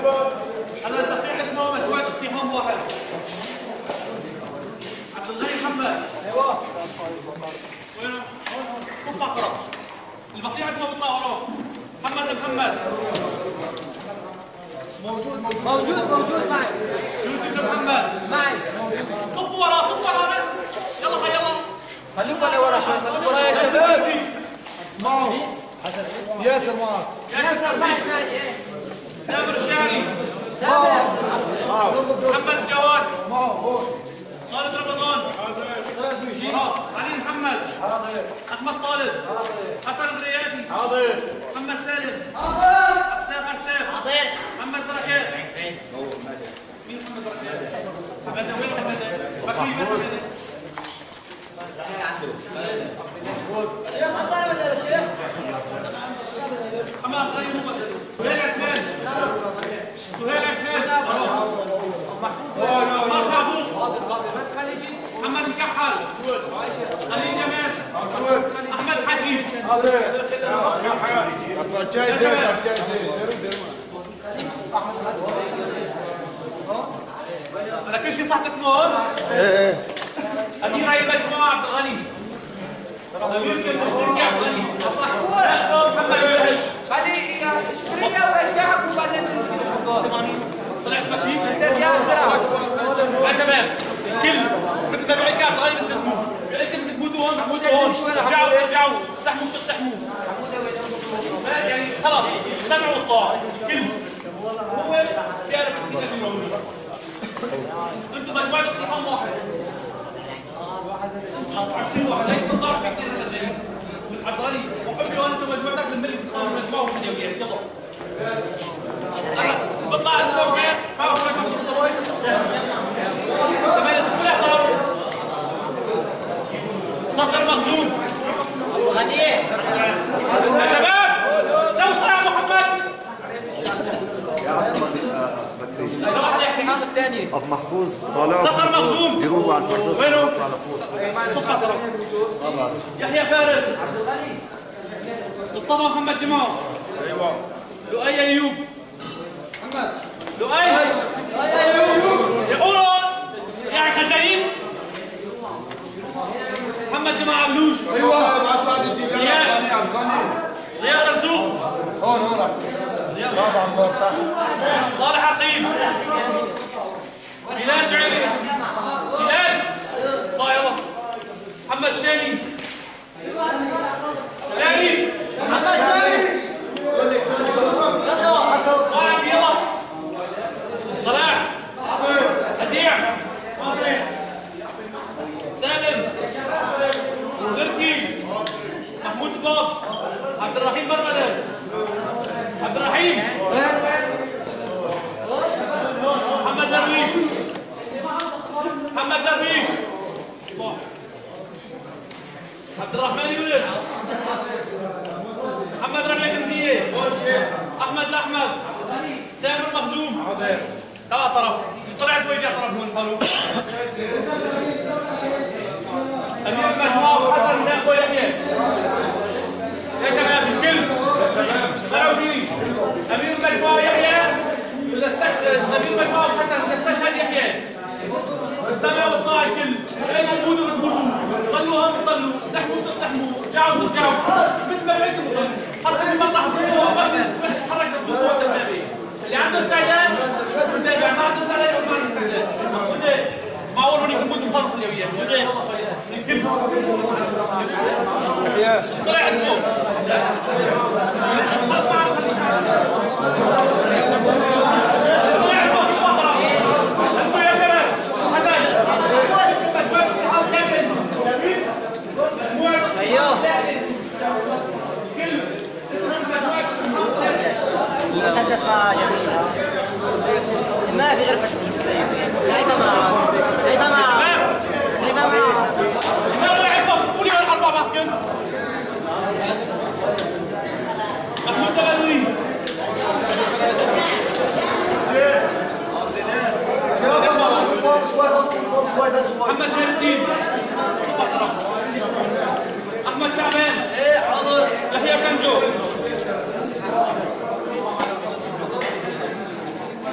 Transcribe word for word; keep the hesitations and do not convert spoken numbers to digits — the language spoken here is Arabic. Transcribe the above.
هلا التصحيح اسمه مجموعة تصحيحهم واحد. عبد الغني محمد. ايوه. وينه؟ صف اقرب. الفصيح اسمه بيطلع وراه. محمد محمد. موجود موجود موجود موجود معي. يوسف محمد. معي. صفوا وراه صفوا وراه. يلا يلا. خليكم اللي ورا شوي، خليكم ورا يا شباب. معه. ياسر معك. ياسر معي معي. سامر الشاعري. سامر. محمد جواد. معه. خالد رمضان. علي محمد. احمد طالب. حسن الريادي. حاضر. محمد سالم. حاضر. حسام حسام. حاضر. محمد بركات. مين محمد بركات؟ حماده وين حماده؟ بكري وين حماده؟ شيخ حضر بدل الشيخ. حماد طيب سهيل عثمان. سهيل عثمان. محمود. ما شعبوك. بس خليجي. محمد مكحل. علي جمال. احمد حكيم. حاضر. جاي جاي جاي انا كل شيء صح اسمه؟ ايه ايه امير هاي المجموعه عبد الغني. امير كان مشترك عبد الغني. محمد يلهج. خلي اشتري واشتعك وبعدين طلع اسمك شيء؟ انت يا بسرعه. يا شباب الكل مثل ما بيعيك عبد الغني بتلتزموا. بيعيك بتموتوا هون بتموتوا هون. ارجعوا ارجعوا اقتحموا بتقتحموا. يعني خلاص سمعوا الطاعه الكل. هو بيعرف كيف يقولوا. انتم مجموعه اقتحام واحد. عشرين واحد هيك بتطلعوا في كثير من الجايين. عبد الغني وحبي هون انتم مجموعتك الملك بتطلعوا مجموعه الحلويات يلا. بطلع اسمه وحيد حاول كمان اسمه احترم. صقر مخزون. غني يا شباب سووا صراع محمد. ابو محفوظ طالع صقر مخزوم يروح على الفردوس. وينه؟ صف طرف. يحيى فارس. مصطفى محمد جمال. ايوه. لؤي ايوب. محمد. لؤي. لؤي ايوب. يقولوا يعني خجلين. محمد جمال علوش. ايوه. ضياء. ضياء رزوق. هون هون. صالح عقيم. هلال جعيري. هلال. الله يلا. محمد شامي. شامي. محمد شامي. طالع يلا. صلاح. هديع. سالم. تركي. محمود الباب. عبد الرحيم مرمدة. عبد الرحيم. محمد درويش. محمد درويش. عبد الرحمن يونس. محمد ربيع جندية. احمد الاحمد. سامر مخزوم. حاضر. طلع طرف. طلع شوي جاء طرف من قالوا. امير المجموعة وحسن يا اخوي يحيى. يا شباب الكل. طلعوا فيني. امير المجموعة يحيى. ولا استشهد امير المجموعة وحسن استشهد يحيى. السماء والطاعة الكل. اين تموتوا بتموتوا. ضلوا هم ضلوا. تحموا تحموا. رجعوا ترجعوا. مثل ما بعتوا ضلوا. حتى اللي بطلع صوتوا بس تحرك تبصوا وتتابع. اللي عنده استعداد بس متابع ما عنده استعداد يقول ما عنده استعداد. وده معقول هونيك تموتوا بخلص اليوميات. وده الكل. طلع اسمه. مسدس ما جميل ما في غير فشل شوف السيد لعيبه ما لعيبه ما لعيبه ما ما يعرفوا قولي ولا اربعه بحكم محمود تبادلي محمد شهر الدين احمد شعبان ايه حاضر يحيى كنجو